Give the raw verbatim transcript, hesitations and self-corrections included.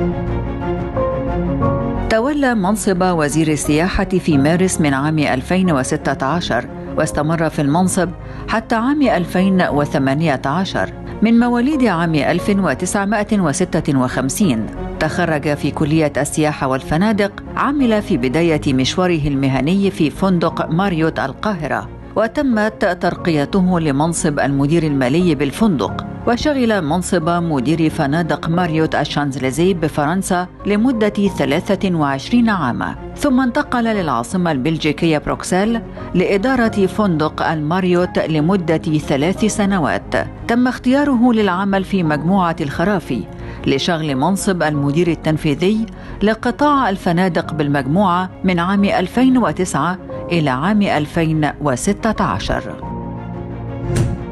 تولى منصب وزير السياحة في مارس من عام ألفين وستة عشر، واستمر في المنصب حتى عام ألفين وثمانية عشر. من مواليد عام ألف وتسعمائة وستة وخمسين، تخرج في كلية السياحة والفنادق. عمل في بداية مشواره المهني في فندق ماريوت القاهرة، وتمت ترقيته لمنصب المدير المالي بالفندق، وشغل منصب مدير فنادق ماريوت الشانزليزيه بفرنسا لمدة ثلاثة وعشرين عاما، ثم انتقل للعاصمة البلجيكية بروكسل لإدارة فندق الماريوت لمدة ثلاث سنوات. تم اختياره للعمل في مجموعة الخرافي لشغل منصب المدير التنفيذي لقطاع الفنادق بالمجموعة من عام ألفين وتسعة إلى عام ألفين وستة عشر.